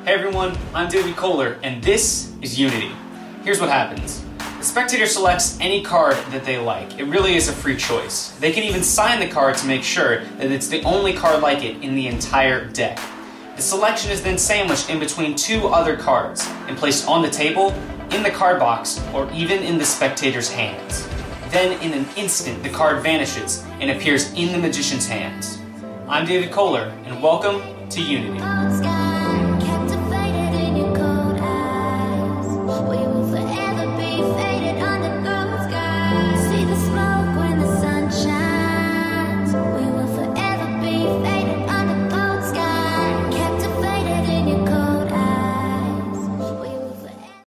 Hey everyone, I'm David Koehler, and this is Unity. Here's what happens. The spectator selects any card that they like. It really is a free choice. They can even sign the card to make sure that it's the only card like it in the entire deck. The selection is then sandwiched in between two other cards and placed on the table, in the card box, or even in the spectator's hands. Then in an instant, the card vanishes and appears in the magician's hands. I'm David Koehler, and welcome to Unity.